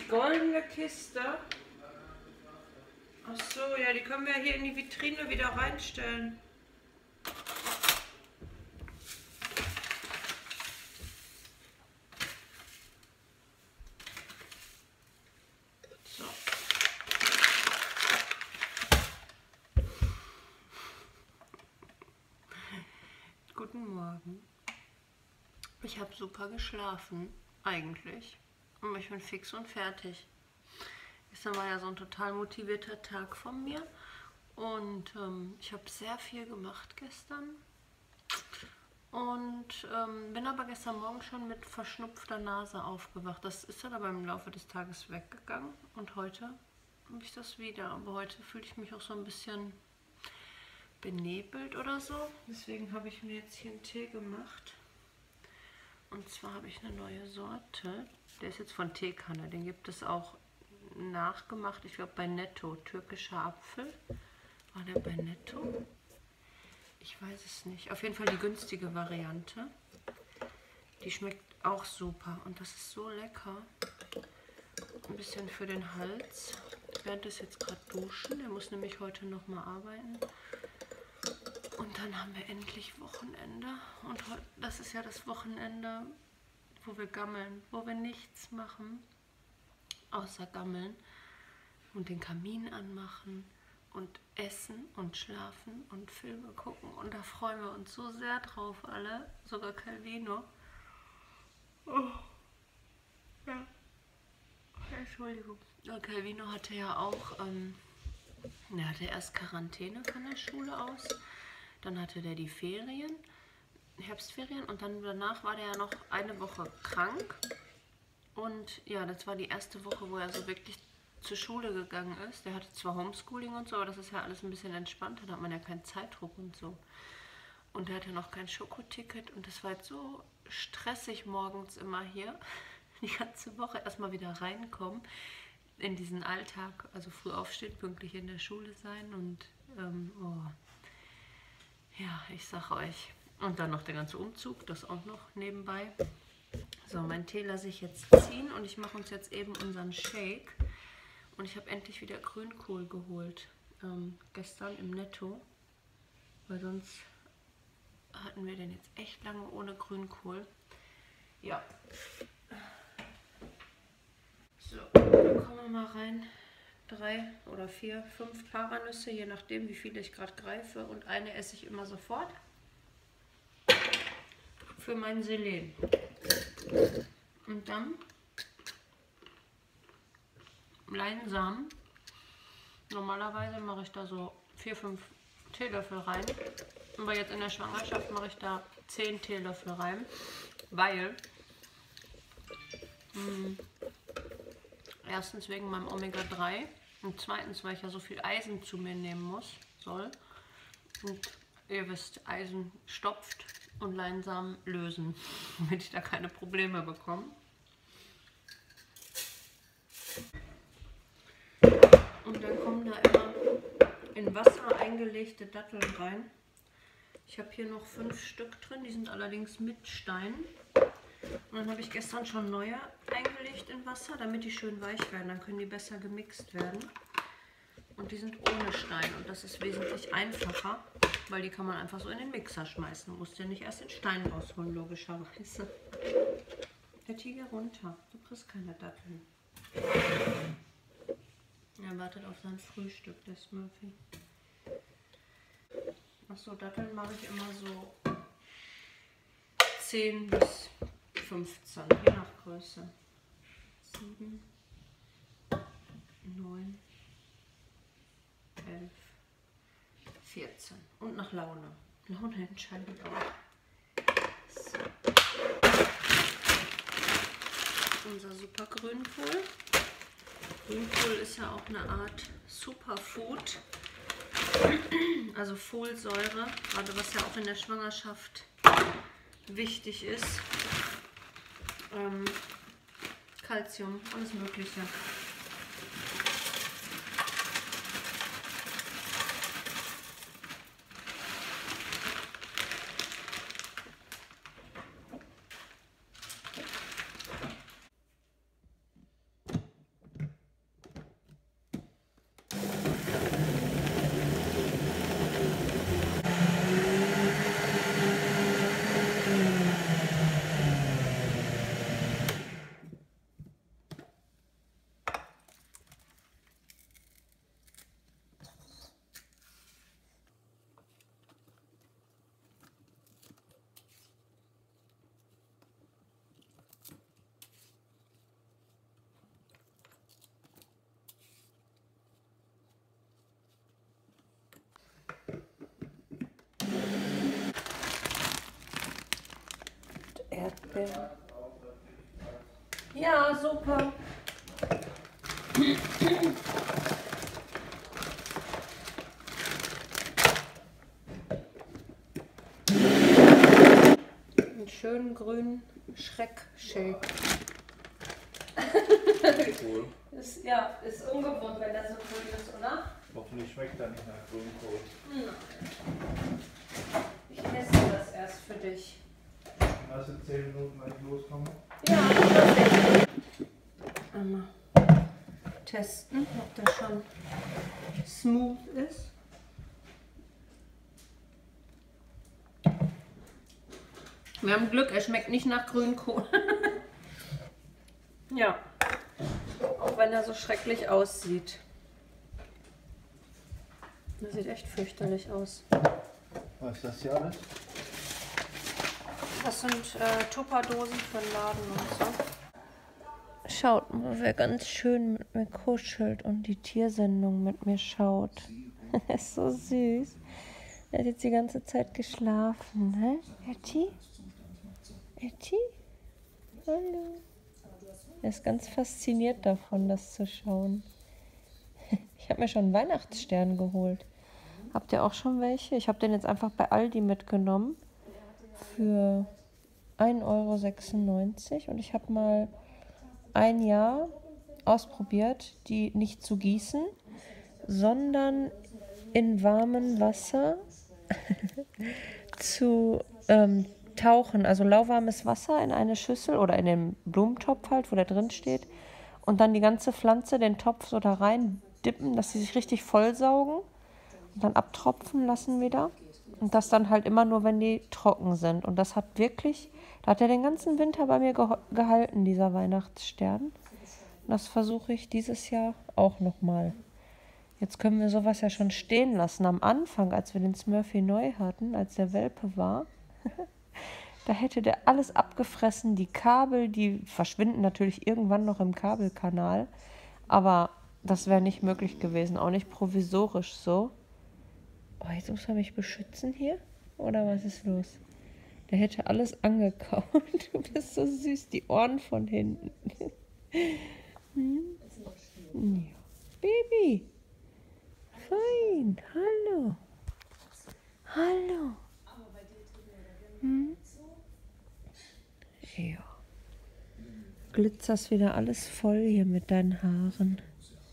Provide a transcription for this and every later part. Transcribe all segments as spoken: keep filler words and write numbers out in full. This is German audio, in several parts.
goldene Kiste. Ach so, ja, die können wir hier in die Vitrine wieder reinstellen. So. Guten Morgen. Ich habe super geschlafen, eigentlich. Und ich bin fix und fertig. Gestern war ja so ein total motivierter Tag von mir. Und ähm, ich habe sehr viel gemacht gestern. Und ähm, bin aber gestern Morgen schon mit verschnupfter Nase aufgewacht. Das ist dann aber im Laufe des Tages weggegangen. Und heute habe ich das wieder. Aber heute fühle ich mich auch so ein bisschen benebelt oder so. Deswegen habe ich mir jetzt hier einen Tee gemacht. Und zwar habe ich eine neue Sorte. Der ist jetzt von Teekanne. Den gibt es auch nachgemacht. Ich glaube bei Netto. Türkischer Apfel. War der bei Netto? Ich weiß es nicht. Auf jeden Fall die günstige Variante. Die schmeckt auch super. Und das ist so lecker. Ein bisschen für den Hals. Bernd ist jetzt gerade duschen. Der muss nämlich heute nochmal arbeiten. Und dann haben wir endlich Wochenende. Und das ist ja das Wochenende, wo wir gammeln, wo wir nichts machen, außer gammeln und den Kamin anmachen und essen und schlafen und Filme gucken. Und da freuen wir uns so sehr drauf alle, sogar Calvino. Oh. Ja. Entschuldigung. Und Calvino hatte ja auch, ähm, er hatte erst Quarantäne von der Schule aus. Dann hatte der die Ferien, Herbstferien, und dann danach war der ja noch eine Woche krank. Und ja, das war die erste Woche, wo er so wirklich zur Schule gegangen ist. Der hatte zwar Homeschooling und so, aber das ist ja alles ein bisschen entspannter, da hat man ja keinen Zeitdruck und so. Und der hatte noch kein Schokoticket und das war jetzt so stressig morgens immer hier, die ganze Woche erstmal wieder reinkommen in diesen Alltag, also früh aufstehen, pünktlich in der Schule sein und ähm, oh. Ja, ich sag euch. Und dann noch der ganze Umzug, das auch noch nebenbei. So, mein Tee lasse ich jetzt ziehen und ich mache uns jetzt eben unseren Shake. Und ich habe endlich wieder Grünkohl geholt. Ähm, gestern im Netto. Weil sonst hatten wir den jetzt echt lange ohne Grünkohl. Ja. So, dann kommen wir mal rein. Drei oder vier, fünf Paranüsse, je nachdem, wie viele ich gerade greife. Und eine esse ich immer sofort. Für mein Selen. Und dann Leinsamen. Normalerweise mache ich da so vier, fünf Teelöffel rein. Aber jetzt in der Schwangerschaft mache ich da zehn Teelöffel rein. Weil mh, erstens wegen meinem Omega drei. Und zweitens, weil ich ja so viel Eisen zu mir nehmen muss, soll. Und ihr wisst, Eisen stopft und Leinsamen lösen, damit ich da keine Probleme bekomme. Und dann kommen da immer in Wasser eingelegte Datteln rein. Ich habe hier noch fünf Stück drin, die sind allerdings mit Stein. Und dann habe ich gestern schon neue eingelegt in Wasser, damit die schön weich werden. Dann können die besser gemixt werden. Und die sind ohne Stein. Und das ist wesentlich einfacher, weil die kann man einfach so in den Mixer schmeißen. Du musst ja nicht erst den Stein rausholen, logischerweise. Der Tiger runter. Du kriegst keine Datteln. Er wartet auf sein Frühstück, der Smurfy. Achso, Datteln mache ich immer so zehn bis fünfzehn, je nach Größe. sieben, neun, elf, vierzehn. Und nach Laune. Laune entscheidet auch. So. Unser super Grünkohl. Grünkohl ist ja auch eine Art Superfood. Also Folsäure, gerade was ja auch in der Schwangerschaft wichtig ist. Ähm, Calcium, alles Mögliche. Erdbeeren. Ja, super. Einen schönen grünen Schreck-Shake. Cool. Ist, ja, ist ungewohnt, wenn der so grün ist, oder? Hoffentlich schmeckt er nicht nach Grünkohl. Nein. Ich teste das erst für dich. Lass in zehn Minuten gleich loskommen. Ja, perfekt. Einmal testen, ob der schon smooth ist. Wir haben Glück, er schmeckt nicht nach Grünkohl. Ja, auch wenn er so schrecklich aussieht. Das sieht echt fürchterlich aus. Was ist das hier alles? Das sind äh, Tupperdosen für den Laden und so. Schaut mal, wer ganz schön mit mir kuschelt und die Tiersendung mit mir schaut. Ist so süß. Er hat jetzt die ganze Zeit geschlafen, ne? Etty? Etty? Hallo. Er ist ganz fasziniert davon, das zu schauen. Ich habe mir schon einen Weihnachtsstern geholt. Habt ihr auch schon welche? Ich habe den jetzt einfach bei Aldi mitgenommen. Für ein Euro sechsundneunzig. Und ich habe mal ein Jahr ausprobiert, die nicht zu gießen, sondern in warmem Wasser zu ähm, tauchen. Also lauwarmes Wasser in eine Schüssel oder in den Blumentopf halt, wo der drin steht. Und dann die ganze Pflanze, den Topf so da rein dippen, dass sie sich richtig vollsaugen. Und dann abtropfen lassen wieder. Und das dann halt immer nur, wenn die trocken sind. Und das hat wirklich, da hat er den ganzen Winter bei mir geho- gehalten, dieser Weihnachtsstern. Und das versuche ich dieses Jahr auch nochmal. Jetzt können wir sowas ja schon stehen lassen. Am Anfang, als wir den Smurfy neu hatten, als der Welpe war, da hätte der alles abgefressen. Die Kabel, die verschwinden natürlich irgendwann noch im Kabelkanal. Aber das wäre nicht möglich gewesen, auch nicht provisorisch so. Oh, jetzt muss er mich beschützen hier? Oder was ist los? Der hätte alles angekaut. Du bist so süß, die Ohren von hinten. Hm? Ja. Baby. Fein. Hallo. Hallo. Hm? Ja. Glitzerst wieder alles voll hier mit deinen Haaren.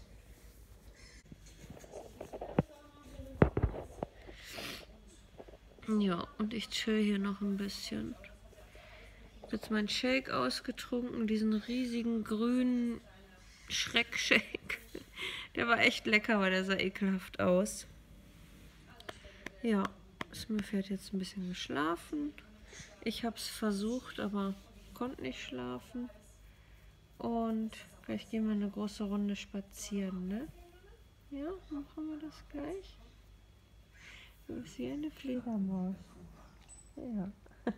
Ja, und ich chill hier noch ein bisschen. Ich habe jetzt meinen Shake ausgetrunken, diesen riesigen grünen Schreck-Shake. Der war echt lecker, weil der sah ekelhaft aus. Ja, Smurfy hat jetzt ein bisschen geschlafen. Ich habe es versucht, aber konnte nicht schlafen. Und gleich gehen wir eine große Runde spazieren, ne? Ja, machen wir das gleich. Du bist wie eine Fledermaus. Ja.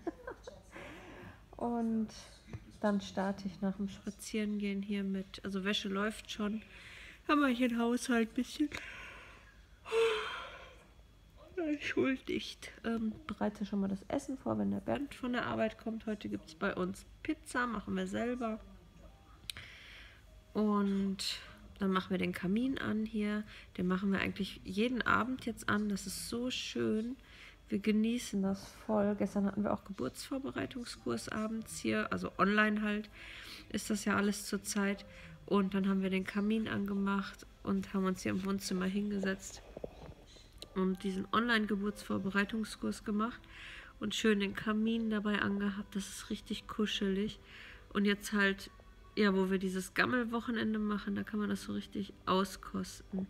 Und dann starte ich nach dem Spazierengehen hier mit, also Wäsche läuft schon, haben wir hier den Haushalt ein bisschen entschuldigt. Ähm, bereite schon mal das Essen vor, wenn der Bernd von der Arbeit kommt. Heute gibt es bei uns Pizza, machen wir selber. Und dann machen wir den Kamin an hier. Den machen wir eigentlich jeden Abend jetzt an. Das ist so schön. Wir genießen das voll. Gestern hatten wir auch Geburtsvorbereitungskurs abends hier. Also online halt ist das ja alles zur Zeit. Und dann haben wir den Kamin angemacht und haben uns hier im Wohnzimmer hingesetzt und diesen Online-Geburtsvorbereitungskurs gemacht. Und schön den Kamin dabei angehabt. Das ist richtig kuschelig. Und jetzt halt... Ja, wo wir dieses Gammelwochenende machen, da kann man das so richtig auskosten.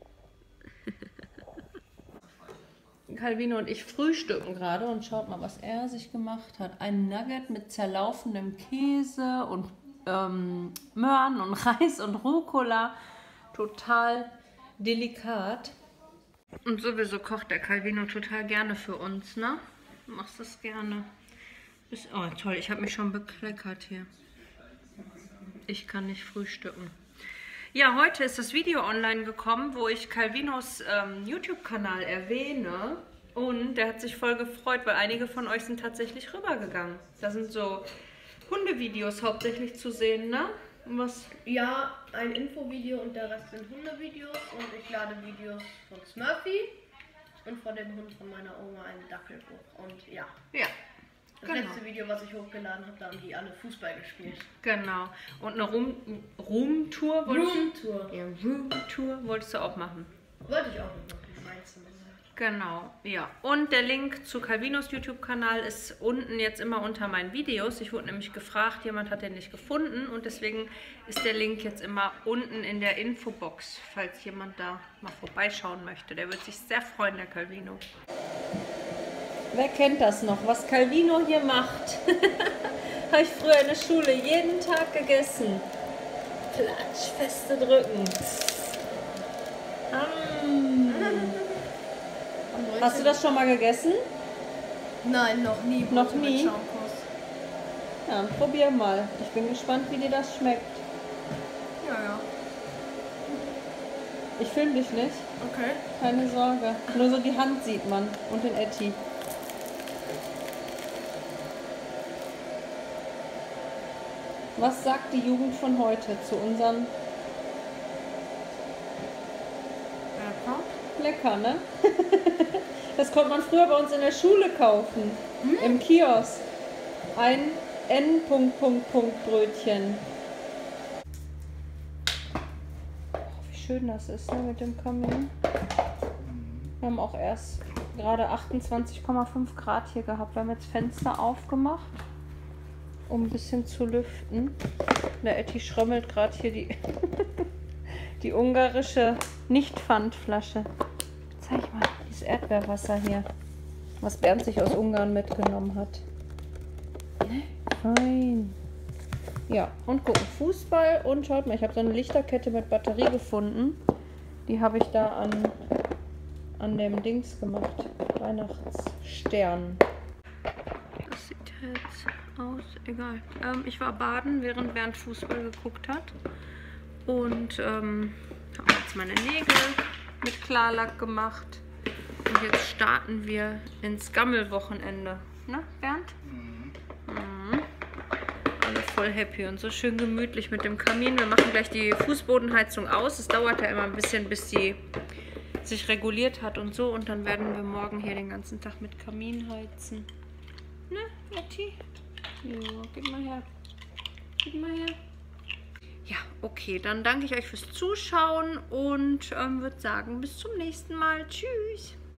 Calvino und ich frühstücken gerade und schaut mal, was er sich gemacht hat. Ein Nugget mit zerlaufenem Käse und ähm, Möhren und Reis und Rucola. Total delikat. Und sowieso kocht der Calvino total gerne für uns, ne? Du machst das gerne. Ist, oh toll, ich habe mich schon bekleckert hier. Ich kann nicht frühstücken. Ja, heute ist das Video online gekommen, wo ich Calvinos ähm, YouTube-Kanal erwähne. Und der hat sich voll gefreut, weil einige von euch sind tatsächlich rübergegangen. Da sind so Hundevideos hauptsächlich zu sehen, ne? Was? Ja, ein Infovideo und der Rest sind Hundevideos. Und ich lade Videos von Smurfy und von dem Hund von meiner Oma, einen Dackel, hoch. Und ja. Ja. Das Genau. letzte Video, was ich hochgeladen habe, da haben die alle Fußball gespielt. Genau. Und eine Room, Room-Tour wolltest Room-Tour. du? Ja, Room-Tour wolltest du auch machen. Wollte ich auch noch machen, meinst du? Genau, ja. Und der Link zu Calvinos YouTube-Kanal ist unten jetzt immer unter meinen Videos. Ich wurde nämlich gefragt, jemand hat den nicht gefunden und deswegen ist der Link jetzt immer unten in der Infobox, falls jemand da mal vorbeischauen möchte. Der wird sich sehr freuen, der Calvino. Wer kennt das noch, was Calvino hier macht? Habe ich früher in der Schule jeden Tag gegessen. Platsch, feste drücken. Mm. Hast du das schon mal gegessen? Nein, noch nie. Noch Mit nie? Schaumkuss. Ja, probier mal. Ich bin gespannt, wie dir das schmeckt. Ja, ja. Ich filme dich nicht. Okay. Keine Sorge. Nur so die Hand sieht man und den Etti. Was sagt die Jugend von heute zu unseren... Lecker, ne? Das konnte man früher bei uns in der Schule kaufen. Hm? Im Kiosk. Ein N. Brötchen. Oh, wie schön das ist, ne, mit dem Kamin. Wir haben auch erst gerade achtundzwanzig Komma fünf Grad hier gehabt. Wir haben jetzt Fenster aufgemacht, um ein bisschen zu lüften. Der Etti schrömmelt gerade hier die, die ungarische Nicht-Pfandflasche. Zeig mal, dieses Erdbeerwasser hier, was Bernd sich aus Ungarn mitgenommen hat. Fein. Ja, und gucken Fußball und schaut mal, ich habe so eine Lichterkette mit Batterie gefunden. Die habe ich da an, an dem Dings gemacht. Weihnachtsstern. Das sieht jetzt aus, egal. Ähm, ich war baden, während Bernd Fußball geguckt hat. Und ähm, habe jetzt meine Nägel mit Klarlack gemacht. Und jetzt starten wir ins Gammelwochenende. Ne, Bernd? Mhm. Mhm. Alle voll happy und so schön gemütlich mit dem Kamin. Wir machen gleich die Fußbodenheizung aus. Es dauert ja immer ein bisschen, bis die sich reguliert hat und so. Und dann werden wir morgen hier den ganzen Tag mit Kamin heizen. Ne, Etti? Ja, gib mal her. Gib mal her. Ja, okay, dann danke ich euch fürs Zuschauen und ähm, würde sagen, bis zum nächsten Mal. Tschüss!